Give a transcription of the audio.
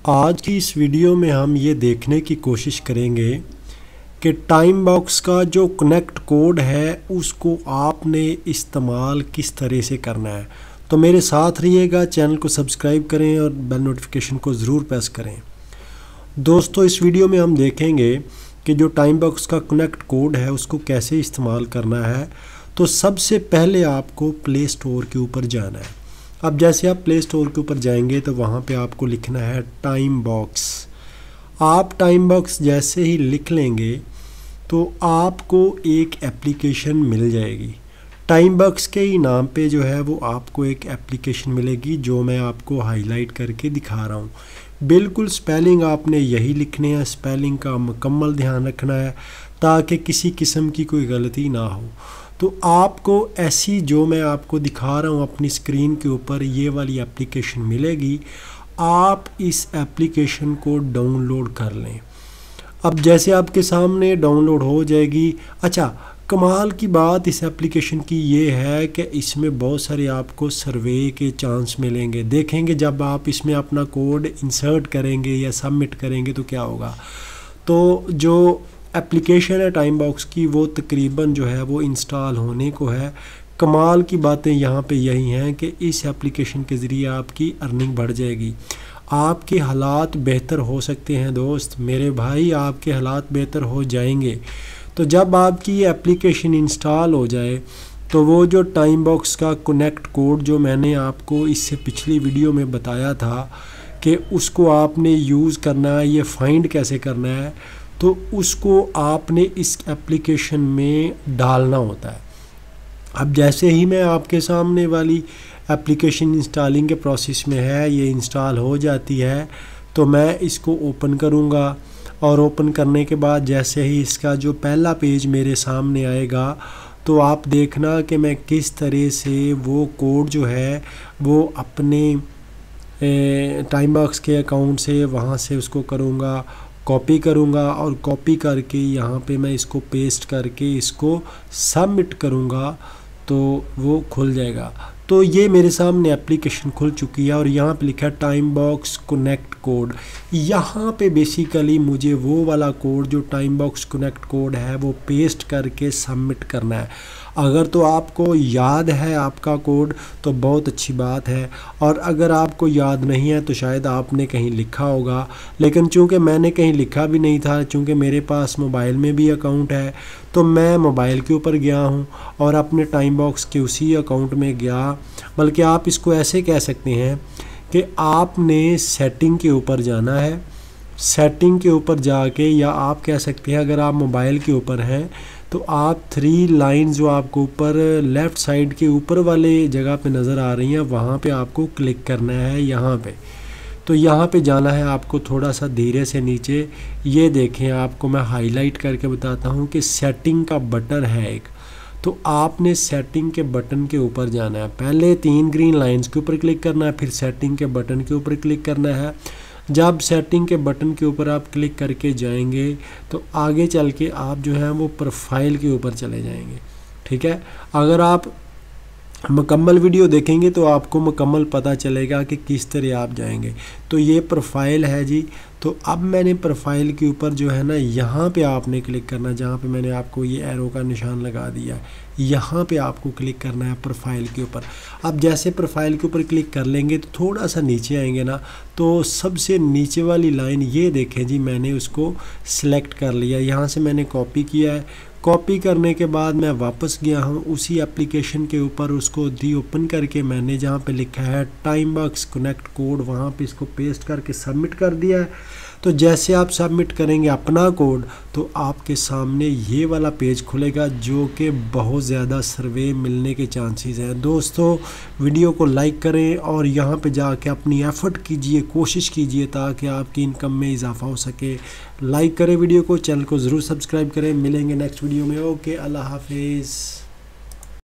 आज की इस वीडियो में हम ये देखने की कोशिश करेंगे कि टाइम बॉक्स का जो कनेक्ट कोड है उसको आपने इस्तेमाल किस तरह से करना है। तो मेरे साथ रहिएगा, चैनल को सब्सक्राइब करें और बेल नोटिफिकेशन को ज़रूर प्रेस करें। दोस्तों, इस वीडियो में हम देखेंगे कि जो टाइम बॉक्स का कनेक्ट कोड है उसको कैसे इस्तेमाल करना है। तो सबसे पहले आपको प्ले स्टोर के ऊपर जाना है। अब जैसे आप प्ले स्टोर के ऊपर जाएंगे तो वहाँ पे आपको लिखना है टाइम बॉक्स। आप टाइम बॉक्स जैसे ही लिख लेंगे तो आपको एक एप्लीकेशन मिल जाएगी। टाइम बॉक्स के ही नाम पे जो है वो आपको एक एप्लीकेशन मिलेगी जो मैं आपको हाईलाइट करके दिखा रहा हूँ। बिल्कुल स्पेलिंग आपने यही लिखने हैं, स्पेलिंग का मुकम्मल ध्यान रखना है ताकि किसी किस्म की कोई गलती ना हो। तो आपको ऐसी जो मैं आपको दिखा रहा हूँ अपनी स्क्रीन के ऊपर ये वाली एप्लीकेशन मिलेगी। आप इस एप्लीकेशन को डाउनलोड कर लें। अब जैसे आपके सामने डाउनलोड हो जाएगी। अच्छा, कमाल की बात इस एप्लीकेशन की ये है कि इसमें बहुत सारे आपको सर्वे के चांस मिलेंगे। देखेंगे जब आप इसमें अपना कोड इंसर्ट करेंगे या सबमिट करेंगे तो क्या होगा। तो जो एप्लीकेशन है टाइम बॉक्स की वो तकरीबन जो है वो इंस्टॉल होने को है। कमाल की बातें यहाँ पे यही हैं कि इस एप्लीकेशन के ज़रिए आपकी अर्निंग बढ़ जाएगी, आपके हालात बेहतर हो सकते हैं। दोस्त मेरे भाई, आपके हालात बेहतर हो जाएंगे। तो जब आपकी ये एप्लीकेशन इंस्टॉल हो जाए तो वो जो टाइम बॉक्स का कनेक्ट कोड जो मैंने आपको इससे पिछली वीडियो में बताया था कि उसको आपने यूज़ करना है, ये फाइंड कैसे करना है, तो उसको आपने इस एप्लीकेशन में डालना होता है। अब जैसे ही मैं आपके सामने वाली एप्लीकेशन इंस्टॉलिंग के प्रोसेस में है, ये इंस्टॉल हो जाती है तो मैं इसको ओपन करूँगा और ओपन करने के बाद जैसे ही इसका जो पहला पेज मेरे सामने आएगा तो आप देखना कि मैं किस तरह से वो कोड जो है वो अपने टाइम बॉक्स के अकाउंट से वहाँ से उसको करूँगा, कॉपी करूँगा और कॉपी करके यहाँ पे मैं इसको पेस्ट करके इसको सबमिट करूँगा तो वो खुल जाएगा। तो ये मेरे सामने एप्लीकेशन खुल चुकी है और यहाँ पे लिखा है टाइम बॉक्स कनेक्ट कोड। यहाँ पे बेसिकली मुझे वो वाला कोड जो टाइम बॉक्स कनेक्ट कोड है वो पेस्ट करके सबमिट करना है। अगर तो आपको याद है आपका कोड तो बहुत अच्छी बात है, और अगर आपको याद नहीं है तो शायद आपने कहीं लिखा होगा, लेकिन चूंकि मैंने कहीं लिखा भी नहीं था, चूंकि मेरे पास मोबाइल में भी अकाउंट है तो मैं मोबाइल के ऊपर गया हूं और अपने टाइम बॉक्स के उसी अकाउंट में गया। बल्कि आप इसको ऐसे कह सकते हैं कि आपने सेटिंग के ऊपर जाना है। सेटिंग के ऊपर जाके, या आप कह सकते हैं अगर आप मोबाइल के ऊपर हैं तो आप 3 लाइन जो आपको ऊपर लेफ़्ट साइड के ऊपर वाले जगह पे नज़र आ रही हैं वहाँ पे आपको क्लिक करना है। यहाँ पे तो यहाँ पे जाना है आपको थोड़ा सा धीरे से नीचे। ये देखें, आपको मैं हाईलाइट करके बताता हूँ कि सेटिंग का बटन है एक, तो आपने सेटिंग के बटन के ऊपर जाना है। पहले 3 ग्रीन लाइंस के ऊपर क्लिक करना है, फिर सेटिंग के बटन के ऊपर क्लिक करना है। जब सेटिंग के बटन के ऊपर आप क्लिक करके जाएंगे तो आगे चल के आप जो है वो प्रोफाइल के ऊपर चले जाएंगे। ठीक है, अगर आप मुकम्मल वीडियो देखेंगे तो आपको मुकम्मल पता चलेगा कि किस तरह आप जाएंगे। तो ये प्रोफाइल है जी। तो अब मैंने प्रोफाइल के ऊपर जो है ना यहाँ पे आपने क्लिक करना, जहाँ पे मैंने आपको ये एरो का निशान लगा दिया है, यहाँ पे आपको क्लिक करना है प्रोफाइल के ऊपर। अब जैसे प्रोफाइल के ऊपर क्लिक कर लेंगे तो थोड़ा सा नीचे आएंगे ना, तो सबसे नीचे वाली लाइन ये देखें जी, मैंने उसको सिलेक्ट कर लिया। यहाँ से मैंने कॉपी किया है। कॉपी करने के बाद मैं वापस गया हूँ उसी एप्लीकेशन के ऊपर, उसको ओपन करके मैंने जहाँ पे लिखा है टाइम बॉक्स कनेक्ट कोड वहाँ पे इसको पेस्ट करके सबमिट कर दिया है। तो जैसे आप सबमिट करेंगे अपना कोड तो आपके सामने ये वाला पेज खुलेगा जो कि बहुत ज़्यादा सर्वे मिलने के चांसेस हैं। दोस्तों, वीडियो को लाइक करें और यहाँ पे जाके अपनी एफ़र्ट कीजिए, कोशिश कीजिए ताकि आपकी इनकम में इजाफा हो सके। लाइक करें वीडियो को, चैनल को ज़रूर सब्सक्राइब करें। मिलेंगे नेक्स्ट वीडियो में। ओके, अल्लाह हाफिज़।